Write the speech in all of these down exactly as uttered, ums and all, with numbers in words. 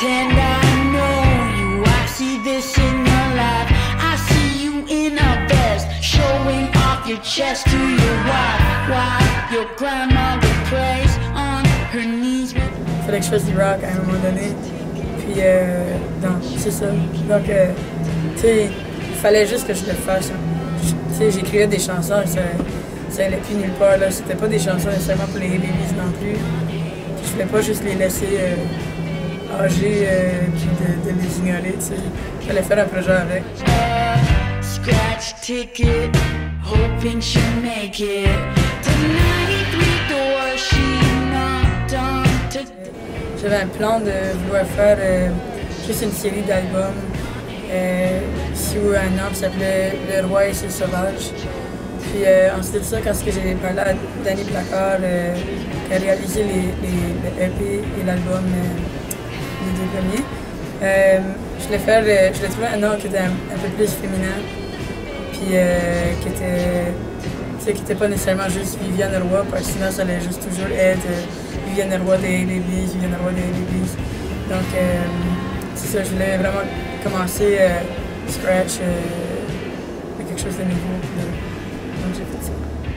pretend I know you. I see this in your life. I see you in a vest, showing off your chest to your wife. While your grandmother prays on her knees. Il fallait que je fasse du rock à un moment donné. Puis, euh, non, c'est ça. Donc, euh, tu sais, il fallait juste que je le fasse. Tu sais, j'écrivais des chansons et ça, ça allait plus nulle part. C'était pas des chansons nécessairement pour les Hey Babies non plus. Puis, je voulais pas juste les laisser euh, âgés euh, puis de, de les ignorer, tu sais. Il fallait faire un projet avec. Scratch ticket, hoping she'll make it. Tonight, three doors she knocked on to. J'avais un plan de vouloir faire euh, juste une série d'albums euh, sous un nom qui s'appelait Le Roi et ses Sauvages. Puis euh, ensuite de ça, quand j'ai parlé à Danny Placard, euh, qui a réalisé les, les, le E P et l'album, euh, les deux premiers, euh, je voulais faire, euh, je voulais trouver un nom qui était un, un peu plus féminin, puis euh, qui était, tu sais, qui était pas nécessairement juste Viviane Roy, parce que sinon ça allait juste toujours être euh, Viviane Roy des Hey Babies, Viviane Roy des Hey Babies. Donc euh, c'est ça, je voulais vraiment commencer euh, scratch euh, avec quelque chose de nouveau. Donc j'ai fait ça.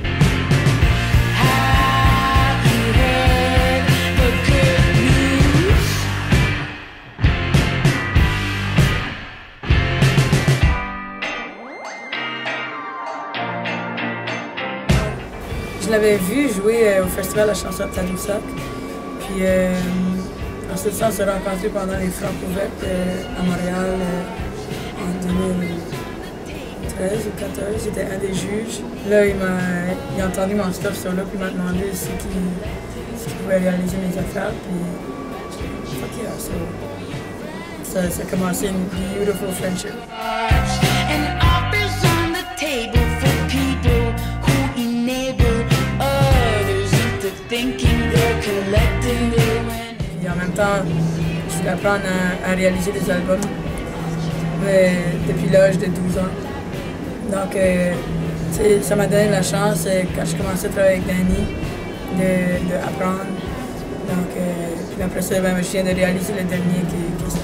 Je l'avais vu jouer euh, au festival La Chanson de Tadoussac. Puis euh, ensuite, on s'est rencontrés pendant les Francouvertes euh, à Montréal euh, en deux mille treize ou deux mille quatorze. J'étais un des juges. Là, il m'a, il a entendu mon stuff sur là, puis il m'a demandé si qu'il si pouvait réaliser mes affaires. Puis, fuck yeah, so, ça, ça a commencé une beautiful friendship. Et en même temps, je voulais apprendre à, à réaliser des albums mais, depuis l'âge de douze ans. Donc, euh, ça m'a donné la chance, euh, quand je commençais à travailler avec Danny, d'apprendre. Donc, euh, puis après ça, ben, je viens de réaliser le dernier qui, qui est sorti.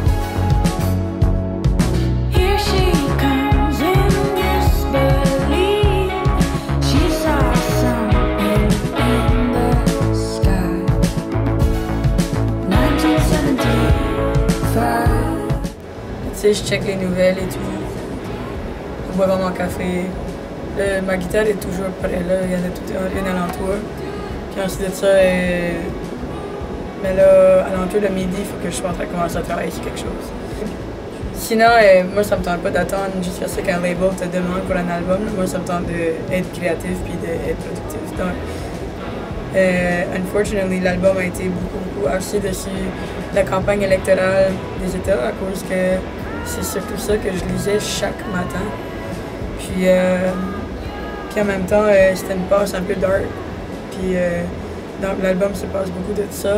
Je check les nouvelles et tout. Je bois mon café. Le, ma guitare est toujours près là, il y en a tout une alentour. Puis ensuite de ça, euh, mais là, alentour de midi, il faut que je sois en train de commencer à travailler sur quelque chose. Sinon, euh, moi, ça me tente pas d'attendre jusqu'à ce qu'un label te demande pour un album. Moi, ça me tente d'être créatif puis d'être productif. Donc, euh, unfortunately, l'album a été beaucoup, beaucoup axé dessus la campagne électorale des États à cause que c'est surtout ça que je lisais chaque matin. Puis, euh, puis en même temps, euh, c'était une passe un peu dark. Puis euh, dans l'album se passe beaucoup de ça.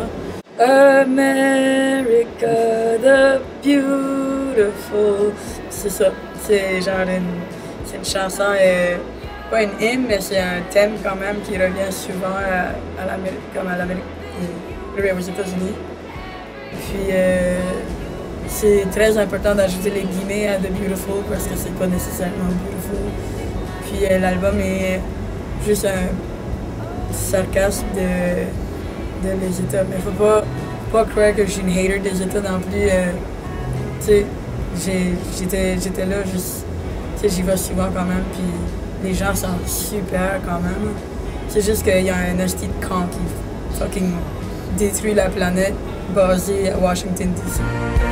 America the Beautiful. C'est ça. C'est genre une, c'est une chanson, euh, pas une hymne, mais c'est un thème quand même qui revient souvent à, à l'Amérique, comme à l'Amérique, euh, aux États-Unis. Puis euh, c'est très important d'ajouter les guillemets à The Beautiful parce que c'est pas nécessairement beautiful. Puis euh, l'album est juste un sarcasme de, de les États. Mais faut pas, pas croire que je suis une hater des États non plus. Euh, tu sais, j'étais j'étais là juste, tu sais, j'y vais souvent quand même. Puis les gens sont super quand même. C'est juste qu'il y a un hostie de camp qui fucking détruit la planète basé à Washington D C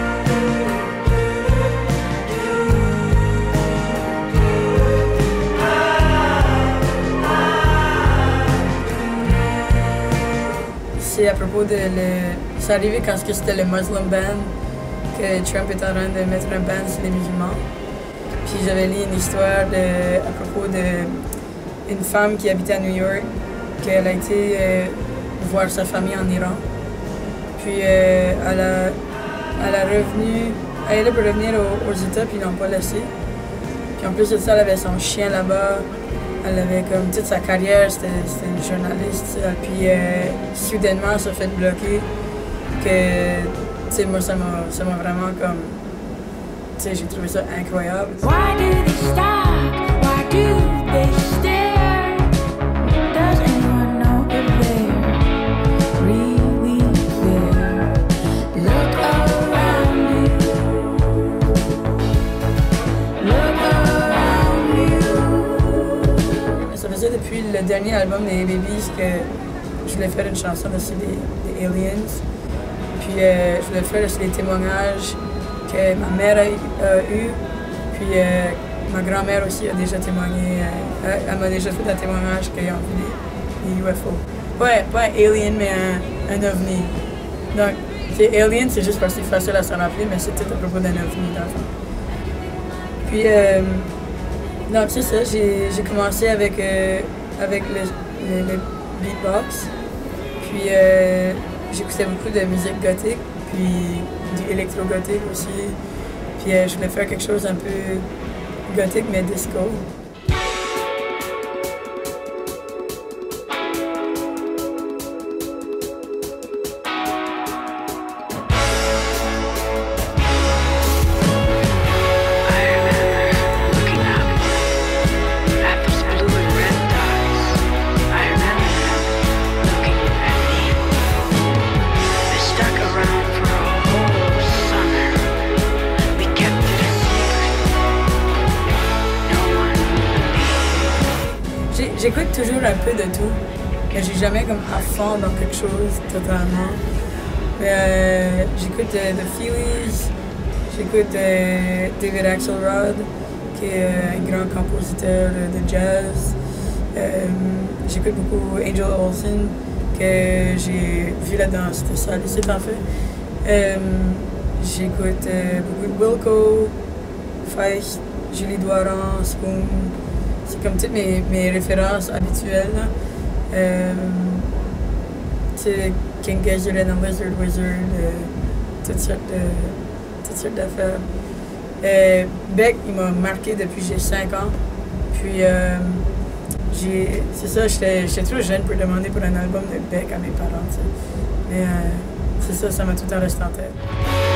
C'est à propos de le... C'est arrivé quand c'était le Muslim ban, que Trump est en train de mettre un ban sur les musulmans. Puis j'avais lu une histoire de... à propos d'une femme qui habitait à New York, qu'elle a été euh, voir sa famille en Iran. Puis euh, elle, a, elle a revenu, elle est pour revenir aux, aux États, puis ils l'ont pas laissé. Puis en plus de ça, elle avait son chien là-bas. Elle avait comme toute sa carrière, c'était une journaliste. Puis euh, soudainement, elle s'est fait bloquer. Que tu sais, moi, ça m'a, ça m'a vraiment comme, tu sais, j'ai trouvé ça incroyable. Why do they stop? Why do they stare? Does anyone know if they're really there? Look around you. Look around you. Ça faisait depuis le dernier album des Babies que je voulais faire une chanson aussi des, des Aliens. Puis euh, je voulais faire aussi des témoignages que ma mère a, a eu. Puis euh, ma grand-mère aussi a déjà témoigné. Euh, elle m'a déjà fait un témoignage qu'ils ont vu des, des U F O. Ouais, pas un alien, mais un, un ovni. Donc, c'est alien, c'est juste parce que c'est facile à s'en rappeler, mais c'était à propos d'un ovni dans le fond. Puis, euh, donc c'est ça, j'ai, j'ai commencé avec, euh, avec le, le, le beatbox. Puis euh, j'écoutais beaucoup de musique gothique, puis du électro-gothique aussi. Puis euh, je voulais faire quelque chose un peu gothique, mais disco. J'écoute toujours un peu de tout, mais j'ai jamais comme à fond dans quelque chose totalement. Mais euh, j'écoute euh, The Feelies, j'écoute euh, David Axelrod, qui est euh, un grand compositeur de jazz. Euh, j'écoute beaucoup Angel Olsen, que j'ai vu là-dedans, c'était ça, c'est en fait. Euh, j'écoute euh, beaucoup de Wilco, Feist, Julie Doiron, Spoon. C'est comme toutes mes, mes références habituelles. Euh, King Gizzard and the Lizard Wizard, euh, toutes sortes, de, toutes sortes d'affaires. Euh, Beck, il m'a marqué depuis que j'ai cinq ans. Puis, euh, j'ai, c'est ça, j'étais, j'étais trop jeune pour demander pour un album de Beck à mes parents. T'sais. Mais euh, c'est ça, ça m'a tout le temps resté en tête.